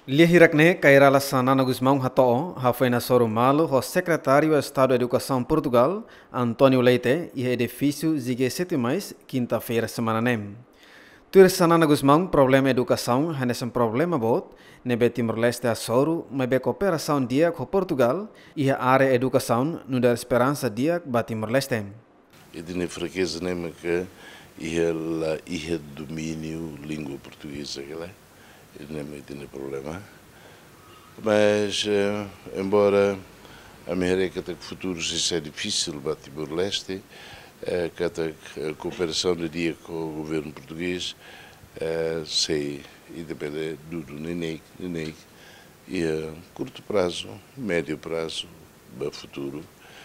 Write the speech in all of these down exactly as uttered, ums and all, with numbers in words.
Lihirakne Kairala Sanana Guzmão Hatoo, Rafaina Sorumalo, o secretário de Estado de Educação Portugal, Antônio Leite, e edifício Zigue Sete Mais, quinta-feira semana nem. Tuir Sanana Guzmão, problema educação, é um problema bot, nebe Timor-Leste a Soro, mas be cooperação dia com Portugal, e a área educação, no da esperança dia com Timor-Leste. E de fraqueza nem que ia ia domínio língua portuguesa, que é não tem problema, mas embora a América tem futuros isso é difícil para Timor-Leste, que a cooperação de dia com o governo português sei e depende do neném neném e a curto prazo, médio prazo, para futuro,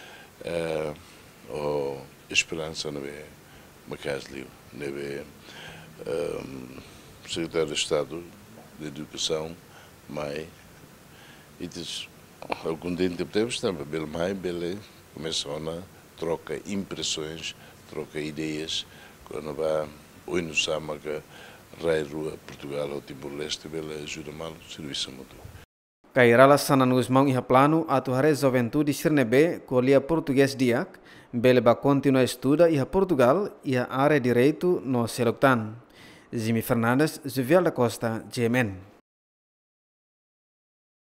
a esperança não é uma casa livre, não é secretário de Estado de Educação, mai, e diz, algum tempo temos também, bem mais, bem, começou a troca impressões, troca ideias, quando vai, hoje no Samaca, Rai Rua, Portugal, ou Timor-Leste, bela ajuda mal, serviço mútuo. Kairala Sanana Guzmão e plano atuar juventude Sirnebe, colia português diak, bele ba continua estuda e a Portugal e a área direito no Seloctan. Jimmy Fernandes, Zuvial da Costa, G M N.